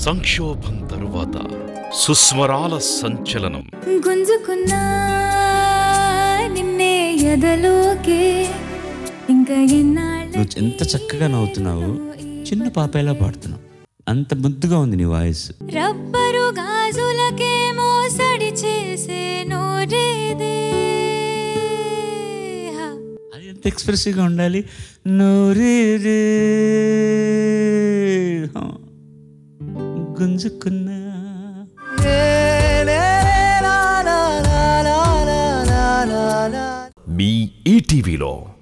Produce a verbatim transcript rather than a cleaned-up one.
సంక్షోభం తరువాత సుస్వరాల సంచలనం. గుంజుకున్నా నిన్నే ఎదలోకే ఇంకా ఎన్నాళ్ళు. నువ్వు ఎంత చక్కగా నవ్వుతున్నావు, చిన్న పాపేలా పాడుతున్నావు. అంత ముద్దుగా ఉంది నీ వాయిస్. రబ్బరు గాజులకే మోసడి చేసే నోరేదే. అది ఎంత ఎక్స్ప్రెసివ్గా ఉండాలి. నోరేదే గుంజుకున్నా. మీ ఈటీవీలో